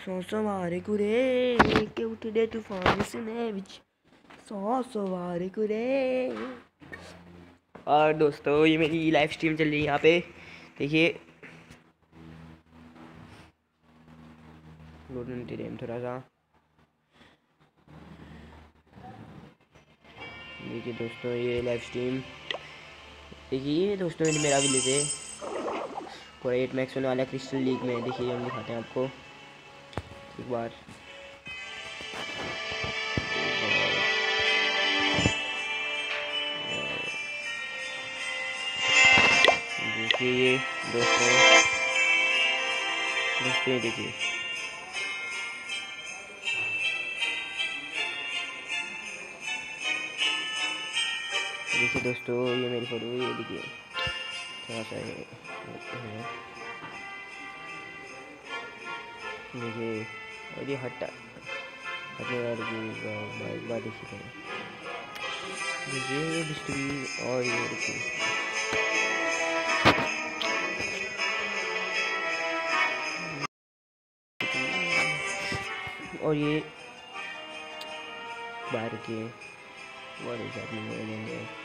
सौ सवारे कुरे के उठे तूफान सुने विच सौ सवारे कुरे। और दोस्तों ये मेरी लाइव स्ट्रीम चल रही है यहाँ पे, देखिए थोड़ा सा देखिए दोस्तों, ये लाइव स्ट्रीम देखिए दोस्तों, मेरा भी लेते पूरा 8 मैक्स होने वाला क्रिस्टल लीग में। देखिए हम दिखाते हैं आपको एक बार। देखिए ये दोस्तों देखिए देखिए दोस्तों, ये मेरी फोटो, ये देखिए थोड़ा सा है देखिए। और ये हटने वाली बात देखिए, ये डिस्ट्री और ये देखिए और ये बाहर के और